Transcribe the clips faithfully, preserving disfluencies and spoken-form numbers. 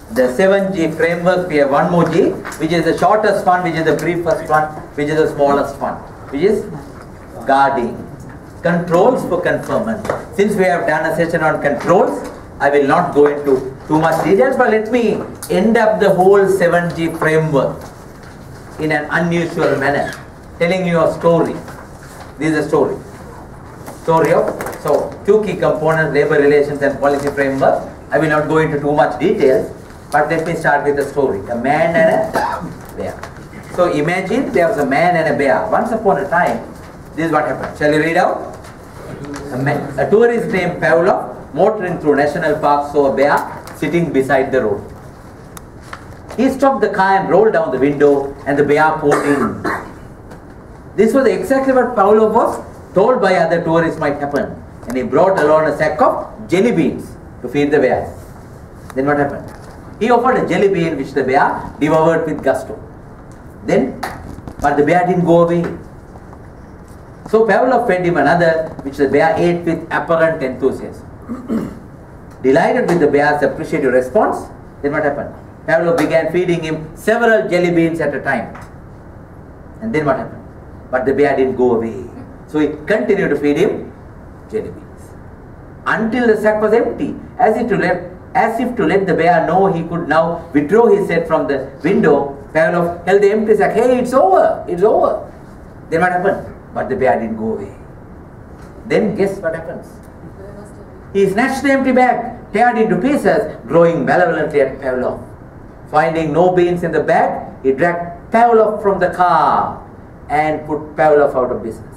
the seven G framework, we have one more G, which is the shortest one, which is the briefest one, which is the smallest one, which is guarding. Controls for conformance. Since we have done a session on controls, I will not go into too much details, but let me end up the whole seven G framework in an unusual manner, telling you a story. This is a story. Story of, so two key components, labor relations and policy framework. I will not go into too much details, but let me start with a story. A man and a bear. So imagine there was a man and a bear. Once upon a time, this is what happened. Shall you read out? A, man, a tourist named Pavlov, motoring through national park, saw a bear sitting beside the road. He stopped the car and rolled down the window, and the bear poured in. This was exactly what Pavlov was told by other tourists might happen. And he brought along a sack of jelly beans to feed the bear. Then what happened? He offered a jelly bean which the bear devoured with gusto. Then, but the bear didn't go away. So Pavlov fed him another, which the bear ate with apparent enthusiasm. Delighted with the bear's appreciative response, then what happened? Pavlov began feeding him several jelly beans at a time. And then what happened? But the bear didn't go away. So he continued to feed him jelly beans until the sack was empty, as if to let, as if to let the bear know he could now withdraw his head from the window. Pavlov held the empty sack. Hey, it's over, it's over. Then what happened? But the bear didn't go away. Then guess what happens? He snatched the empty bag, teared into pieces, growing malevolently at Pavlov. Finding no beans in the bag, he dragged Pavlov from the car and put Pavlov out of business.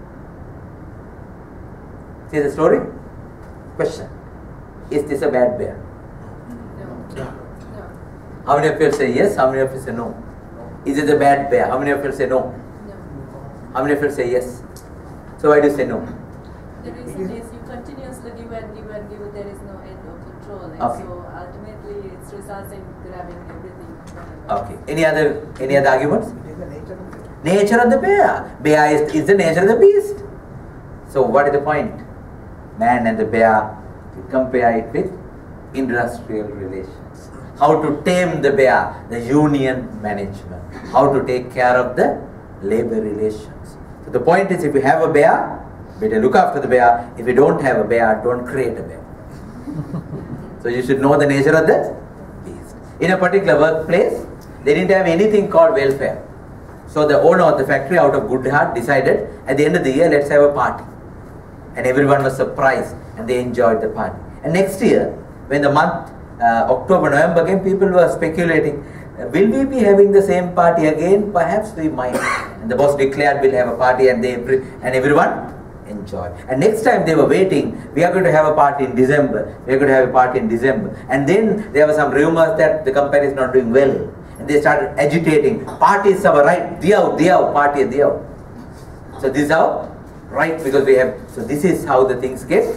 See the story? Question. Is this a bad bear? No. No. How many of you say yes? How many of you say no? Is it a bad bear? How many of you say no? No. How many of you say yes? So why do you say no? The reason is you continuously give and give and give, there is no end or control. And Okay. so ultimately it results in grabbing everything. Okay. Any other any other arguments? It is the nature of the bear. Nature of the bear. Bear is, is the nature of the beast. So what is the point? Man and the bear, we compare it with industrial relations. How to tame the bear, the union management. How to take care of the labor relations. So the point is, if you have a bear, better look after the bear. If you don't have a bear, don't create a bear. So you should know the nature of the beast. In a particular workplace, they didn't have anything called welfare. So the owner of the factory, out of good heart, decided at the end of the year, let's have a party. And everyone was surprised and they enjoyed the party. And next year, when the month uh, October, November came, people were speculating, uh, will we be having the same party again? Perhaps we might. And the boss declared we'll have a party, and they and everyone enjoyed. And next time they were waiting, we are going to have a party in December. We are going to have a party in December. And then there were some rumors that the company is not doing well. And they started agitating. Party is our right. Diao, diao, party, diao. So this is how right, because we have, so this is how the things get.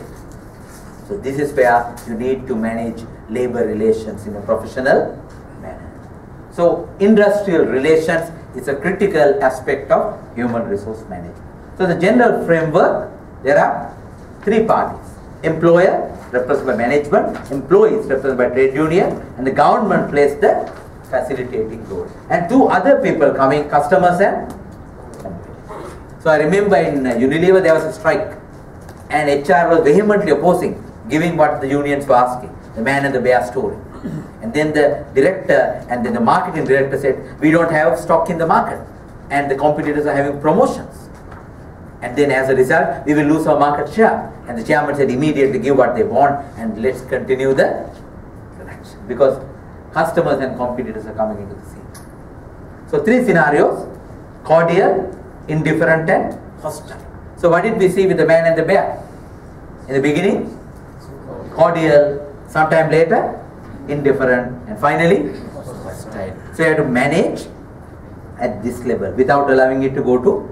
So this is where you need to manage labor relations in a professional manner. So industrial relations is a critical aspect of human resource management. So the general framework, there are three parties. Employer, represented by management, employees, represented by trade union, and the government plays the facilitating role. And two other people coming, customers and competitors. So I remember in Unilever there was a strike, and H R was vehemently opposing, giving what the unions were asking, the man and the bear story. And then the director and then the marketing director said, we don't have stock in the market, and the competitors are having promotions. And then as a result, we will lose our market share. And the chairman said, immediately give what they want and let's continue the transaction. Because customers and competitors are coming into the scene. So three scenarios: cordial, indifferent and hostile. So what did we see with the man and the bear? In the beginning, cordial, sometime later, indifferent, and finally, hostile. So you have to manage at this level without allowing it to go to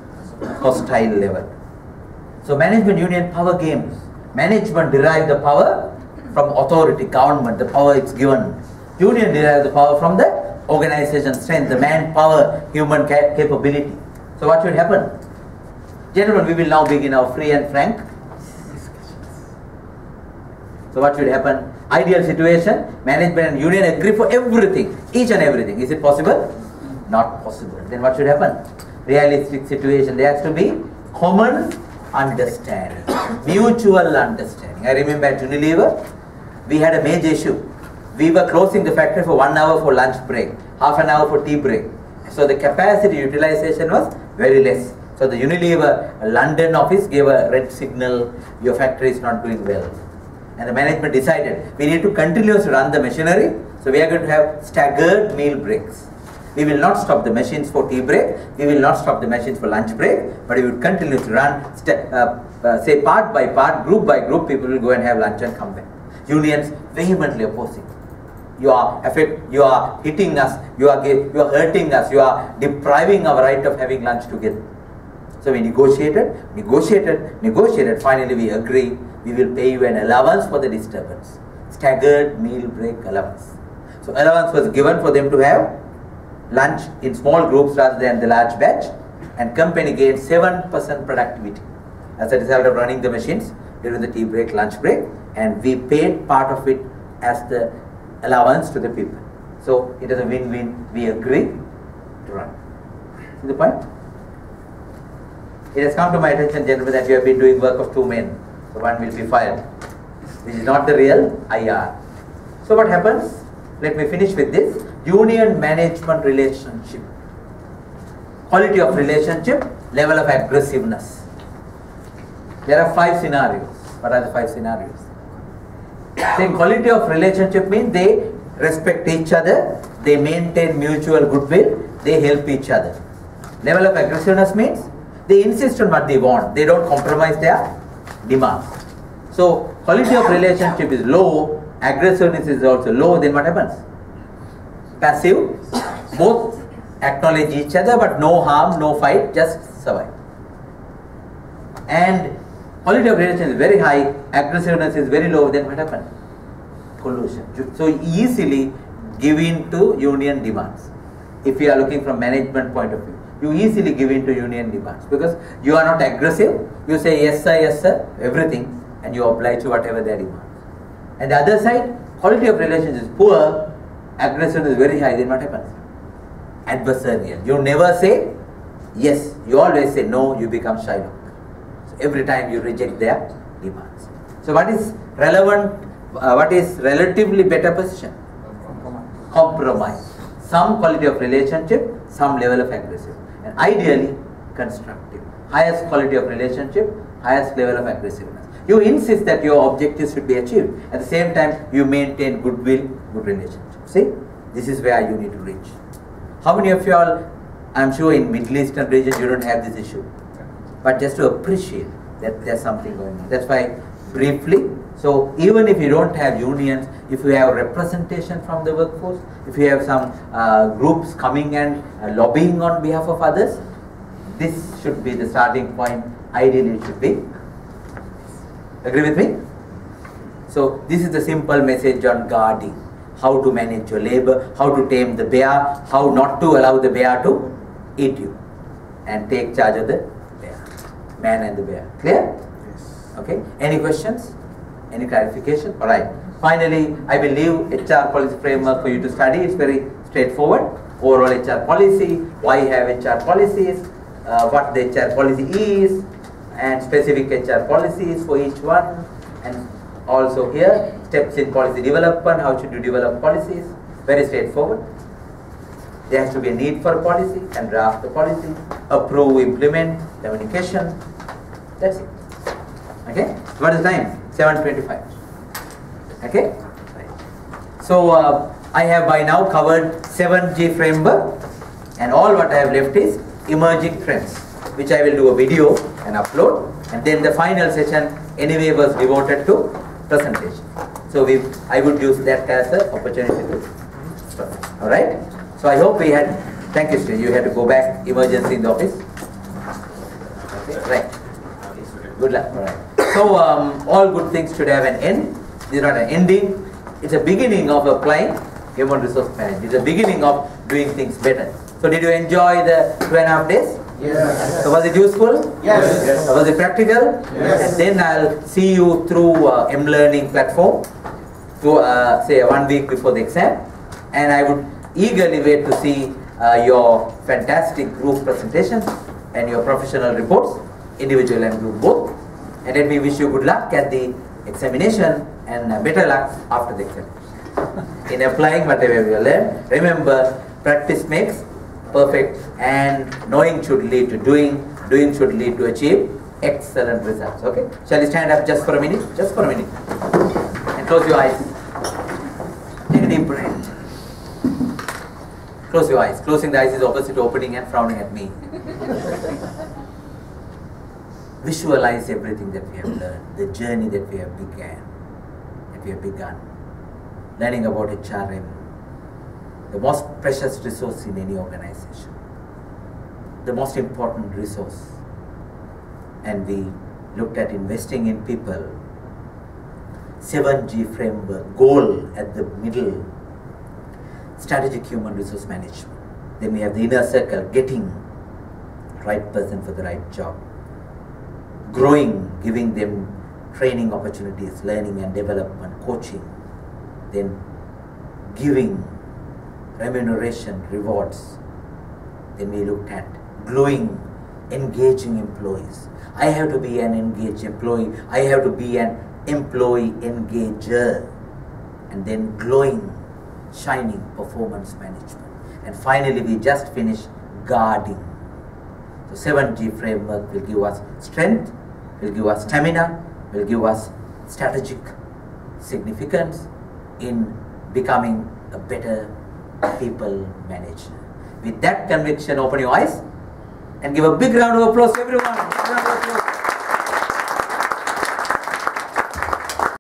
hostile level. So management union power games. Management derive the power from authority, government, the power it's given. Union derive the power from the organization strength, the manpower, human ca capability. So what should happen? Gentlemen, we will now begin our free and frank discussions. So what should happen? Ideal situation, management and union agree for everything, each and everything. Is it possible? Not possible. Then what should happen? Realistic situation, there has to be common understanding, mutual understanding. I remember at Unilever, we had a major issue. We were closing the factory for one hour for lunch break, half an hour for tea break. So the capacity utilization was very less. So the Unilever London office gave a red signal, your factory is not doing well. And the management decided, we need to continuously run the machinery, so we are going to have staggered meal breaks. We will not stop the machines for tea break, we will not stop the machines for lunch break, but we will continue to run, uh, uh, say part by part, group by group, people will go and have lunch and come back. Unions vehemently opposing. You are affect, you are hitting us, you are, you are hurting us, you are depriving our right of having lunch together. So we negotiated, negotiated, negotiated, finally we agree, we will pay you an allowance for the disturbance. Staggered meal break allowance. So allowance was given for them to have lunch in small groups rather than the large batch, and company gained seven percent productivity as a result of running the machines during the tea break, lunch break, and we paid part of it as the allowance to the people. So it is a win-win, we agree to run. See the point? It has come to my attention, gentlemen, that you have been doing work of two men, so one will be fired, which is not the real I R. So what happens? Let me finish with this. Union management relationship. Quality of relationship, level of aggressiveness. There are five scenarios. What are the five scenarios? Saying quality of relationship means they respect each other, they maintain mutual goodwill, they help each other. Level of aggressiveness means they insist on what they want, they don't compromise their demands. So quality of relationship is low, aggressiveness is also low, then what happens? Passive, both acknowledge each other but no harm, no fight, just survive. And quality of relationship is very high, aggressiveness is very low, then what happens? Collusion. So easily give in to union demands. If you are looking from management point of view, you easily give in to union demands because you are not aggressive, you say yes sir, yes sir, everything, and you oblige to whatever they demand. And the other side, quality of relations is poor, aggression is very high, then what happens? Adversarial. You never say yes, you always say no, you become Shylock. So every time you reject their demands. So what is relevant, uh, what is relatively better position? Compromise. Compromise. Some quality of relationship, some level of aggressive. And ideally, constructive. Highest quality of relationship, highest level of aggressiveness. You insist that your objectives should be achieved. At the same time, you maintain goodwill, good relationship. See, this is where you need to reach. How many of you all, I'm sure in Middle Eastern region you don't have this issue. But just to appreciate that there's something going on. That's why, briefly, so even if you don't have unions, if you have representation from the workforce, if you have some uh, groups coming and uh, lobbying on behalf of others, this should be the starting point. Ideally it should be. Agree with me? So this is the simple message on guarding. How to manage your labor, how to tame the bear, how not to allow the bear to eat you and take charge of the bear, man and the bear. Clear? Yes. Okay. Any questions? Any clarification? Alright. Finally, I will leave H R policy framework for you to study. It's very straightforward. Overall H R policy, why have H R policies, uh, what the H R policy is, and specific H R policies for each one, and also here steps in policy development, how should you develop policies. Very straightforward. There has to be a need for a policy and draft the policy, approve, implement, communication. That's it. Okay? What is the time? seven twenty-five. Okay? So uh, I have by now covered seven G framework, and all what I have left is emerging trends, which I will do a video and upload, and then the final session anyway was devoted to presentation. So we, I would use that as an opportunity to start. Alright? So I hope we had, thank you Sri, you had to go back, emergency in the office. Okay, right. Good luck. Alright. So um, all good things should have an end. This is not an ending, it's a beginning of applying human resource management. It's a beginning of doing things better. So did you enjoy the two and a half days? Yes. So was it useful? Yes. Yes. So was it practical? Yes. And then I'll see you through uh, M-Learning platform. to uh, say one week before the exam, and I would eagerly wait to see uh, your fantastic group presentations and your professional reports, individual and group both. And let me wish you good luck at the examination and uh, better luck after the examination. In applying whatever you learn, remember, practice makes perfect, and knowing should lead to doing, doing should lead to achieve excellent results. Okay? Shall you stand up just for a minute? Just for a minute. And close your eyes. Take a deep breath. Close your eyes. Closing the eyes is opposite to opening and frowning at me. Visualize everything that we have learned, the journey that we have began, that we have begun. Learning about H R M, the most precious resource in any organization, the most important resource. And we looked at investing in people, seven G framework, goal at the middle, strategic human resource management. Then we have the inner circle, getting right person for the right job, growing, giving them training opportunities, learning and development, coaching, then giving, remuneration, rewards. Then we looked at gluing, engaging employees. I have to be an engaged employee. I have to be an employee engager. And then glowing, shining, performance management. And finally, we just finished guarding. So seven G framework will give us strength, will give us stamina, will give us strategic significance in becoming a better people manager. With that conviction, open your eyes and give a big round of applause to everyone.